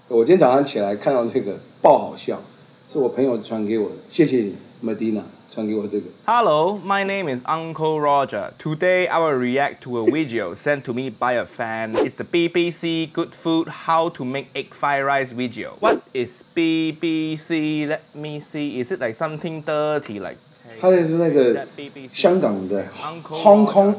我今天早上起来看到这个爆好笑，是我朋友传给我的，谢谢你 ，Medina 传给我这个。 Hello, my name is Uncle Roger. Today I will react to a video sent to me by a fan. It's the BBC Good Food How to Make Egg Fried Rice video. What is BBC? Let me see. Is it like something dirty like? 他这是那个香港的 Hong Kong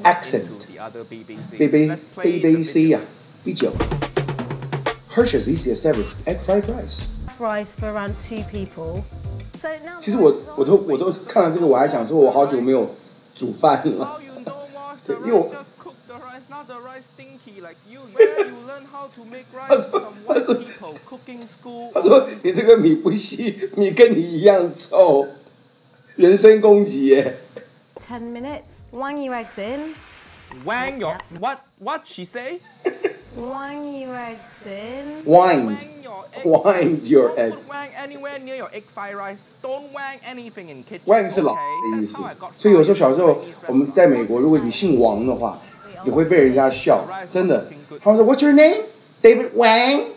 accent，BBC 呀，B9。Hershey's easy established egg fried rice. Rice for around 2 people. So now. 其实我都看了这个，我还想说，我好久没有煮饭了。对，因为我。 Now the rice stinky like you. Where you learn how to make rice from white people cooking school? 他说你这个米不细，米跟你一样臭，人身攻击耶。 10 minutes. Wang your eggs in. Wang your what she say? Wang your eggs in. Wind your eggs. Don't wang anywhere near your egg fried rice. Don't wang anything in kitchen. Wang 是老的意思，所以有时候小时候我们在美国，如果你姓王的话，你会被人家笑，真的。他们说 What's your name? David Wang.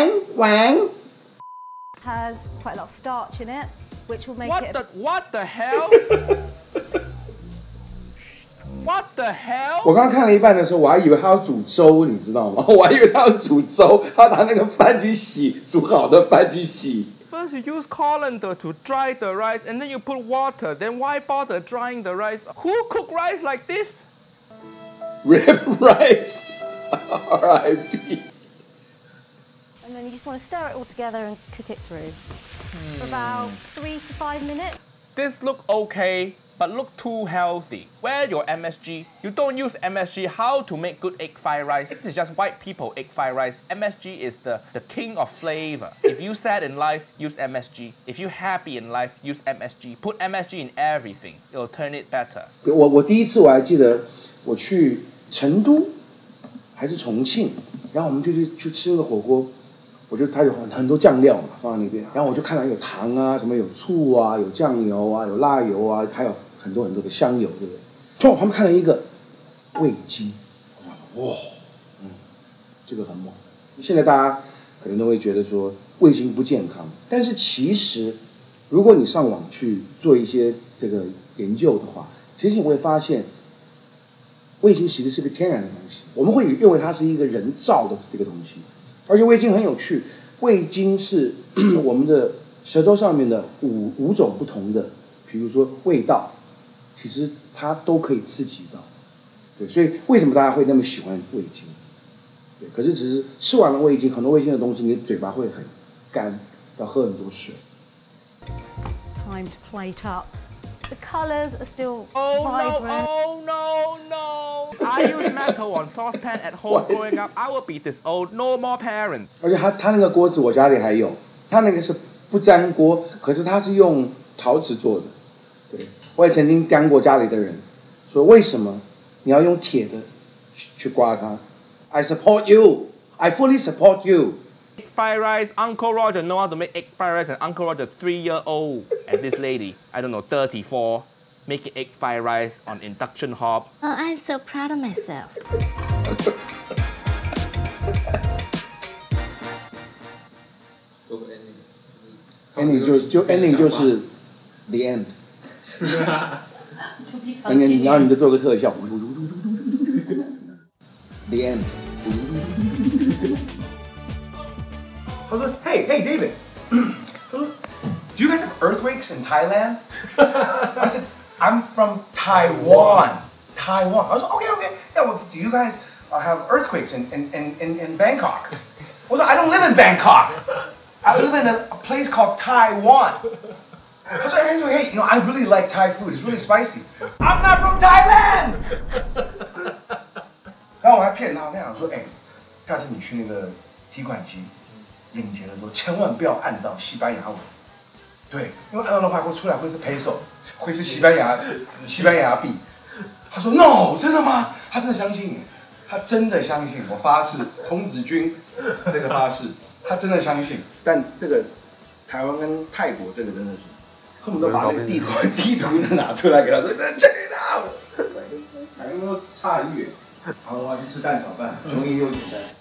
Has quite a lot of starch in it, which will make it. What the hell? What the hell? 我刚刚看了一半的时候，我还以为他要煮粥，你知道吗？我还以为他要煮粥，他要拿那个饭去洗，煮好的饭去洗。 First you use colander to dry the rice, and then you put water. Then why bother drying the rice? Who cook rice like this? Rib rice, R.I.P. And then you just want to stir it all together and cook it through for about 3 to 5 minutes. This look okay, but look too healthy. Where your MSG? You don't use MSG. How to make good egg fried rice? This is just white people egg fried rice. MSG is the king of flavor. If you sad in life, use MSG. If you happy in life, use MSG. Put MSG in everything. It'll turn it better. 我第一次我还记得我去成都还是重庆，然后我们就去吃那个火锅，它有很多酱料嘛放在那边，然后我就看到有糖啊，什么有醋啊，有酱油啊，有辣油啊，还有很多的香油，对不对？突然我旁边看到一个味精，哇，这个很猛。现在大家可能都会觉得说味精不健康，但是其实如果你上网去做一些这个研究的话，其实你会发现。味精其实是个天然的东西，我们会认为它是一个人造的这个东西，而且味精很有趣，味精是我们的舌头上面的五种不同的，比如说味道，其实它都可以刺激到，对，所以为什么大家会那么喜欢味精？对，可是只是吃完了味精，很多味精的东西，你的嘴巴会很干，要喝很多水。 Time to plate up. The colours are still vibrant. No. I use metal on saucepan at home growing up. I will be this old. No more parents. 而且他那个锅子我家里还有，他那个是不粘锅，可是他是用陶瓷做的。对，我也曾经刁过家里的人，说为什么你要用铁的去刮它 ？I support you. I fully support you. Egg fried rice. Uncle Roger know how to make egg fried rice, and Uncle Roger 3-year-old, and this lady, I don't know, 34, making egg fried rice on induction hob. Oh, I'm so proud of myself. ending 就 ending 就是 the end。然后你就做个特效 ，the end。他说 Hey David， 他说 Do you guys have earthquakes in Thailand? I said I'm from Taiwan. Taiwan. I was like, okay. Yeah, well, do you guys have earthquakes in Bangkok? I was like, I don't live in Bangkok. I live in a place called Taiwan. I was like, hey, I really like Thai food. It's really spicy. I'm not from Thailand. 然后我还骗他，我跟他讲说，下次你去那个提款机领钱的时候，千万不要按到西班牙文。对，因为按到的话会出来会是 peso， 会是西班牙币。他说 No， 真的吗？他真的相信你，他真的相信，我发誓，童子军这个发誓，他真的相信。但这个台湾跟泰国这个真的是，恨不得把那个地图拿出来给他说，这个两个都差很远。然后我要去吃蛋炒饭，容易又简单。